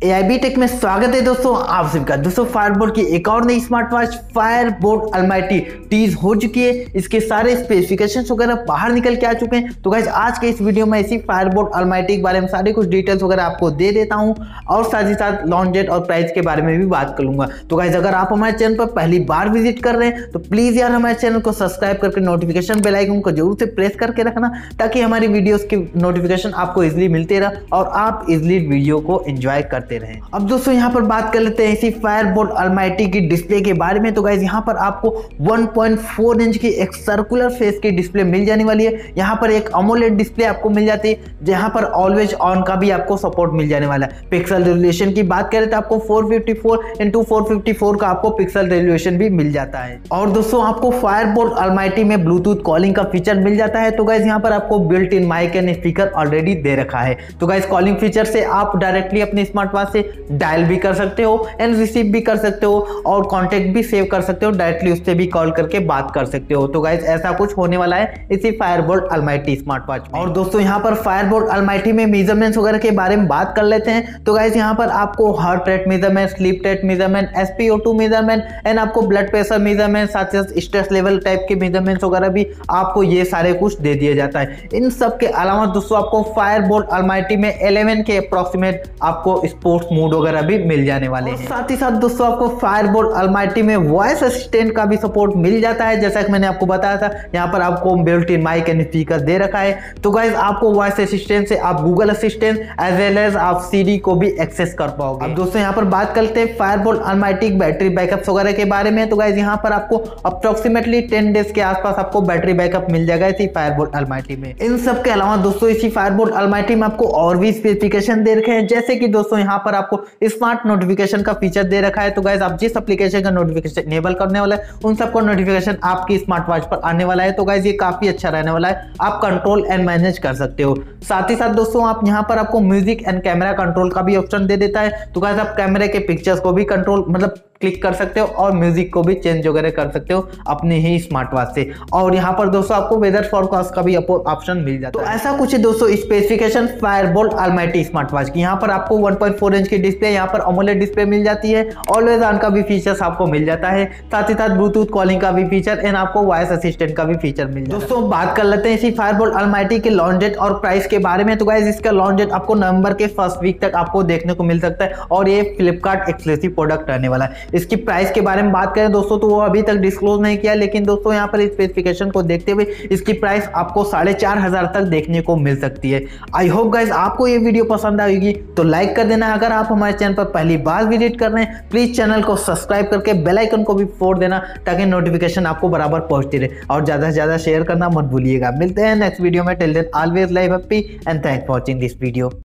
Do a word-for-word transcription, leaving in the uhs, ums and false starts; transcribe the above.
AIB take में स्वागत है दोस्तों आप सभी का। दोस्तों फायरबोल्ट की एक और नई smart watch Fireboltt Almighty teased हो चुकी है। इसके सारे स्पेसिफिकेशंस वगैरह बाहर निकल के आ चुके हैं। तो गाइज आज के इस वीडियो में इसी फायरबोल्ट अल्माइटी के बारे में सारे कुछ डिटेल्स वगैरह आपको दे देता हूं और साथ ही साथ लॉन्च डेट और प्राइस के बारे में भी बात कर लूंगा। तो गाइज अगर आप हमारे चैनल पर पहली बार विजिट कर रहे हैं तो प्लीज यार हमारे चैनल को सब्सक्राइब करके नोटिफिकेशन बेल आइकन को जरूर से प्रेस करके रखना, ताकि हमारी वीडियोस की नोटिफिकेशन आपको इजिली मिलते रहे और आप इजिली वीडियो को एंजॉय करते रहें। अब दोस्तों यहाँ पर बात कर लेते हैं इसी फायरबोल्ट अल्माइटी की डिस्प्ले के बारे में। तो गाइज यहाँ पर आपको वन पॉइंट फोर इंच की एक सर्कुलर फेस की डिस्प्ले मिल जाने वाली है। यहाँ पर एक अमोलेड डिस्प्ले आपको मिल जाती है, जहाँ पर ऑलवेज ऑन का भी आपको सपोर्ट मिल जाने वाला है। पिक्सल रेजोल्यूशन की बात करें तो आपको four fifty four into four fifty four का आपको पिक्सल रेजोल्यूशन भी मिल जाता है। और दोस्तों आपको फायरबोल्ट अल्माइटी में ब्लूटूथ कॉलिंग का फीचर मिल जाता है। तो गाइज यहाँ पर आपको built in mic and speaker already दे रखा है। तो गाइज कॉलिंग फीचर से आप डायरेक्टली अपने स्मार्ट वॉच से डायल भी कर सकते हो एंड रिसीव भी कर सकते हो और कॉन्टेक्ट भी सेव कर सकते हो, डायरेक्टली उससे भी कॉल करके बात कर सकते हो। तो गाइज ऐसा कुछ होने वाला है इसी फायरबोल्ट अल्माइटी स्मार्ट वॉच में। और दोस्तों यहाँ पर फायरबोल्ट अल्माइटी में मेजरमेंट्स वगैरह के बारे में बात कर लेते हैं। तो गाइज यहाँ पर आपको heart rate measurement, sleep rate measurement, S P O two measurement and आपको ब्लड प्रेशर मेजरमेंट, साथ ही स्ट्रेस लेवल टाइप के मेजरमेंट्स वगैरह भी आपको ये सारे कुछ दे दिया जाता है। इन सब के अलावा दोस्तों आपको फायरबोल्ट अल्माइटी में इलेवन के अप्रोक्सीमेट आपको स्पोर्ट्स मोड वगैरह भी मिल जाने वाले हैं। साथ ही साथ दोस्तों आपको फायरबोल्ट अल्माइटी में वॉइस असिस्टेंट का भी सपोर्ट मिल जाता है। जैसा कि मैंने आपको बताया था, यहाँ पर आपको built in mic and speaker दे रखा है। तो गाइज आपको वॉइस असिस्टेंट से आप Google assistant as well as आप सीरी को भी एक्सेस कर पाओगे। अब दोस्तों यहाँ पर बात करते हैं फायरबोल्ट अल्माइटी बैटरी बैकअप वगैरह के बारे में। तो गाइज यहाँ पर आपको अप्रोक्सीमेटली टेन डेज के आसपास आपको बैटरी बैकअप मिल जाएगा इसी फायरबोल्ट अल्माइटी में। इन सब के अलावा दोस्तों इसी फायरबोल्ट अल्माइटी में आपको और भी स्पेसिफिकेशन दे रखे हैं, जैसे कि दोस्तों यहाँ पर आपको स्मार्ट नोटिफिकेशन का फीचर दे रखा है। तो गाइज आप जिस एप्लीकेशन का नोटिफिकेशन इनेबल करने वाला है उन सबको नोटिफिकेशन आपकी स्मार्ट वॉच पर आने वाला है। तो गाइज ये काफी अच्छा रहने वाला है, आप कंट्रोल एंड मैनेज कर सकते हो। साथ ही साथ दोस्तों आप यहाँ पर आपको म्यूजिक एंड कैमरा कंट्रोल का भी ऑप्शन दे देता है। तो गाइज आप कैमरे के पिक्चर्स को भी कंट्रोल मतलब क्लिक कर सकते हो और म्यूजिक को भी चेंज वगैरह कर सकते हो अपने ही स्मार्ट वॉच से। और यहाँ पर दोस्तों आपको वेदर फोरकास्ट का भी ऑप्शन मिल जाता है। तो ऐसा कुछ है दोस्तों specification Fireboltt Almighty smart watch की। यहाँ पर आपको वन पॉइंट फोर इंच की डिस्प्ले, यहाँ पर अमोलेड डिस्प्ले मिल जाती है, ऑलवेज ऑन का भी फीचर्स आपको मिल जाता है, साथ ही साथ ब्लूटूथ कॉलिंग का भी फीचर एंड आपको वॉइस असिस्टेंट का भी फीचर मिल जाता है। दोस्तों बात कर लेते हैं इसी फायरबोल्ट अल्माइटी के लॉन्च डेट और प्राइस के बारे में। तो गाइस इसका लॉन्च डेट आपको नवंबर के फर्स्ट वीक तक आपको देखने को मिल सकता है और ये फ्लिपकार्ट एक्सक्लूसिव प्रोडक्ट रहने वाला है। इसकी प्राइस के बारे में बात करें दोस्तों तो वो अभी तक डिस्क्लोज नहीं किया, लेकिन दोस्तों यहाँ पर स्पेसिफिकेशन को देखते हुए इसकी प्राइस आपको साढ़े चार हजार तक देखने को मिल सकती है। आई होप गाइस आपको ये वीडियो पसंद आएगी तो लाइक कर देना। अगर आप हमारे चैनल पर पहली बार विजिट कर रहे हैं प्लीज चैनल को सब्सक्राइब करके बेल आइकन को भी फोड़ देना, ताकि नोटिफिकेशन आपको बराबर पहुंचती रहे, और ज्यादा से ज्यादा शेयर करना मत भूलिएगा। मिलते हैं नेक्स्ट वीडियो में। Till then always live happy and thanks for watching this video.